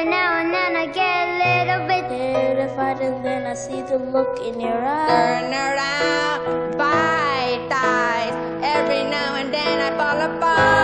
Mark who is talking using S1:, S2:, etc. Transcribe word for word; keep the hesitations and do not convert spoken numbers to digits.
S1: every now and then I get a little bit terrified, and then I see the look in your eyes.
S2: Turn around, bite eyes. Every now and then I fall apart.